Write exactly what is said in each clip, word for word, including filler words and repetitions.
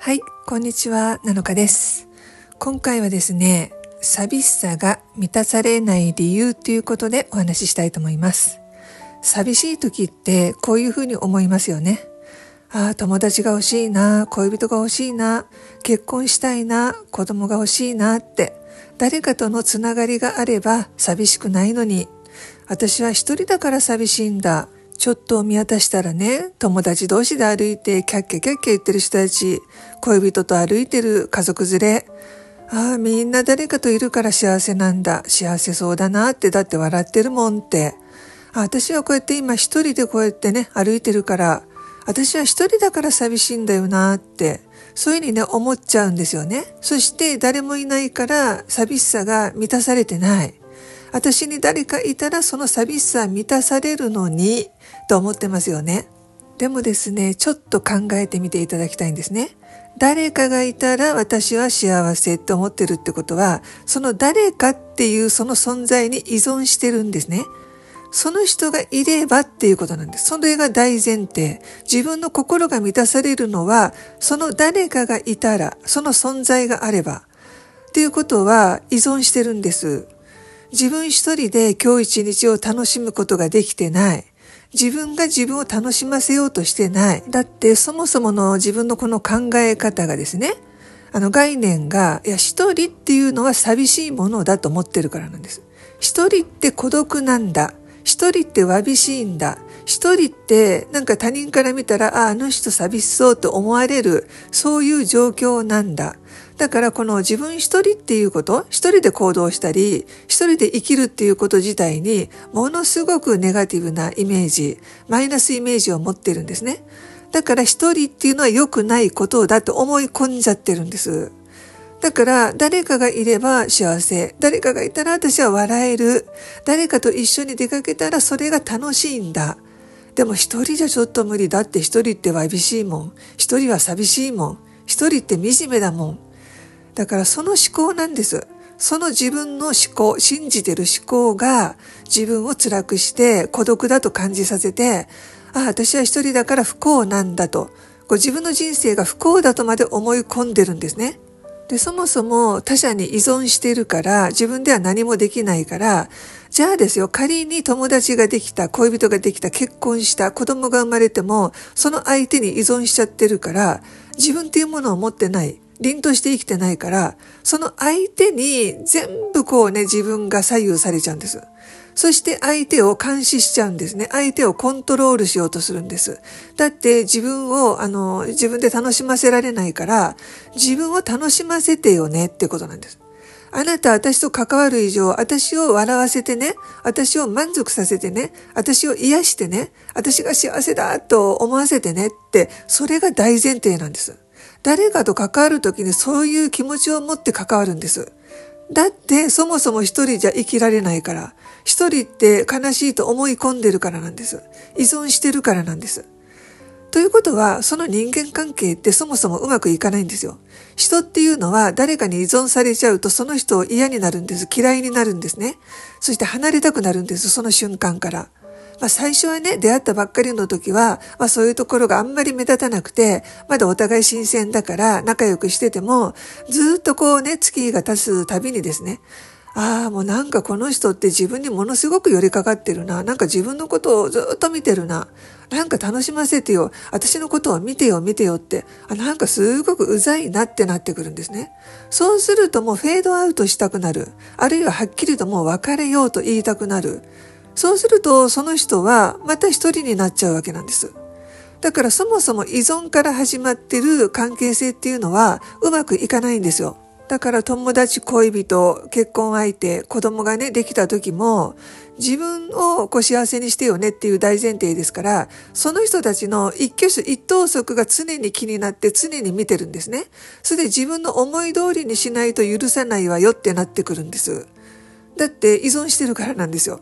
はい、こんにちは、なのかです。今回はですね、寂しさが満たされない理由ということでお話ししたいと思います。寂しい時ってこういうふうに思いますよね。ああ、友達が欲しいな、恋人が欲しいな、結婚したいな、子供が欲しいなって、誰かとのつながりがあれば寂しくないのに、私は一人だから寂しいんだ。ちょっと見渡したらね、友達同士で歩いてキャッキャキャッキャ言ってる人たち、恋人と歩いてる家族連れ、ああみんな誰かといるから幸せなんだ、幸せそうだなって、だって笑ってるもんって、あ私はこうやって今一人でこうやってね歩いてるから、私は一人だから寂しいんだよなって、そういうふうにね思っちゃうんですよね。そして誰もいないから寂しさが満たされてない。私に誰かいたらその寂しさは満たされるのにと思ってますよね。でもですね、ちょっと考えてみていただきたいんですね。誰かがいたら私は幸せって思ってるってことは、その誰かっていうその存在に依存してるんですね。その人がいればっていうことなんです。それが大前提。自分の心が満たされるのは、その誰かがいたら、その存在があればっていうことは依存してるんです。自分一人で今日一日を楽しむことができてない。自分が自分を楽しませようとしてない。だってそもそもの自分のこの考え方がですね、あの概念が、いや一人っていうのは寂しいものだと思ってるからなんです。一人って孤独なんだ。一人ってわびしいんだ。一人ってなんか他人から見たら、あ、あの人寂しそうと思われる、そういう状況なんだ。だからこの自分一人っていうこと、一人で行動したり、一人で生きるっていうこと自体にものすごくネガティブなイメージ、マイナスイメージを持ってるんですね。だから一人っていうのは良くないことだと思い込んじゃってるんです。だから誰かがいれば幸せ、誰かがいたら私は笑える、誰かと一緒に出かけたらそれが楽しいんだ。でも一人じゃちょっと無理だって、一人ってわびしいもん、一人は寂しいもん、一人って惨めだもん。だからその思考なんです。その自分の思考、信じてる思考が自分を辛くして孤独だと感じさせて、ああ私は一人だから不幸なんだと、こう自分の人生が不幸だとまで思い込んでるんですね。で、そもそも他者に依存しているから自分では何もできないから、じゃあですよ、仮に友達ができた、恋人ができた、結婚した、子供が生まれてもその相手に依存しちゃってるから、自分っていうものを持ってない、凛として生きてないから、その相手に全部こうね自分が左右されちゃうんです。そして相手を監視しちゃうんですね。相手をコントロールしようとするんです。だって自分をあの自分で楽しませられないから、自分を楽しませてよねってことなんです。あなた私と関わる以上、私を笑わせてね、私を満足させてね、私を癒してね、私が幸せだと思わせてねって、それが大前提なんです。誰かと関わるときにそういう気持ちを持って関わるんです。だってそもそも一人じゃ生きられないから、一人って悲しいと思い込んでるからなんです。依存してるからなんです。ということは、その人間関係ってそもそもうまくいかないんですよ。人っていうのは誰かに依存されちゃうとその人を嫌になるんです。嫌いになるんですね。そして離れたくなるんです。その瞬間から。まあ、最初はね、出会ったばっかりの時は、まあ、そういうところがあんまり目立たなくて、まだお互い新鮮だから仲良くしてても、ずっとこうね、月が経つたびにですね、ああ、もうなんかこの人って自分にものすごく寄りかかってるな。なんか自分のことをずっと見てるな。なんか楽しませてよ。私のことを見てよ、見てよって。あ、なんかすごくうざいなってなってくるんですね。そうするともうフェードアウトしたくなる。あるいははっきりともう別れようと言いたくなる。そうするとその人はまた一人になっちゃうわけなんです。だからそもそも依存から始まってる関係性っていうのはうまくいかないんですよ。だから友達、恋人、結婚相手、子供がねできた時も、自分をこう幸せにしてよねっていう大前提ですから、その人たちの一挙手一投足が常に気になって常に見てるんですね。それで自分の思い通りにしないと許さないわよってなってくるんです。だって依存してるからなんですよ。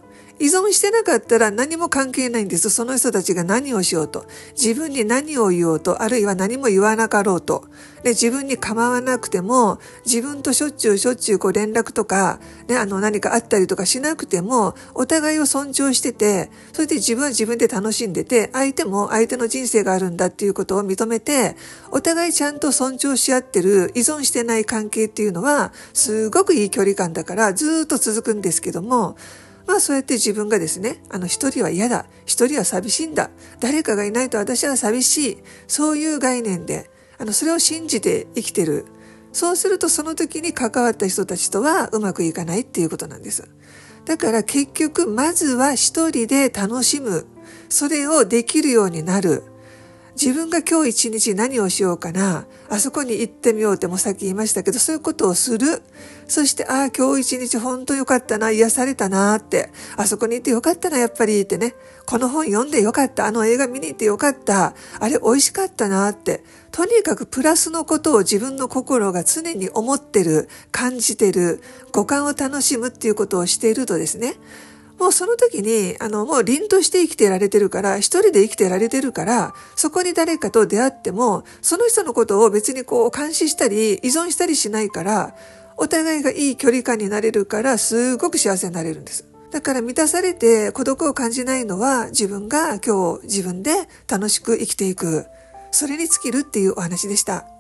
依存してなかったら何も関係ないんです。その人たちが何をしようと、自分に何を言おうと、あるいは何も言わなかろうと、で自分に構わなくても、自分としょっちゅうしょっちゅうこう連絡とか、ね、あの何かあったりとかしなくても、お互いを尊重してて、それで自分は自分で楽しんでて、相手も相手の人生があるんだっていうことを認めて、お互いちゃんと尊重し合ってる、依存してない関係っていうのは、すごくいい距離感だからずっと続くんですけども、まあそうやって自分がですね、あの一人は嫌だ、一人は寂しいんだ、誰かがいないと私は寂しい、そういう概念で、あのそれを信じて生きてる。そうするとその時に関わった人たちとはうまくいかないっていうことなんです。だから結局まずは一人で楽しむ。それをできるようになる。自分が今日一日何をしようかな。あそこに行ってみようってもさっき言いましたけど、そういうことをする。そして、ああ、今日一日本当よかったな、癒されたなって。あそこに行ってよかったな、やっぱりってね。この本読んでよかった。あの映画見に行ってよかった。あれ美味しかったなって。とにかくプラスのことを自分の心が常に思ってる、感じてる、五感を楽しむっていうことをしているとですね、もうその時に、あの、もう凛として生きてられてるから、一人で生きてられてるから、そこに誰かと出会っても、その人のことを別にこう監視したり、依存したりしないから、お互いがいい距離感になれるから、すごく幸せになれるんです。だから満たされて孤独を感じないのは、自分が今日自分で楽しく生きていく。それに尽きるっていうお話でした。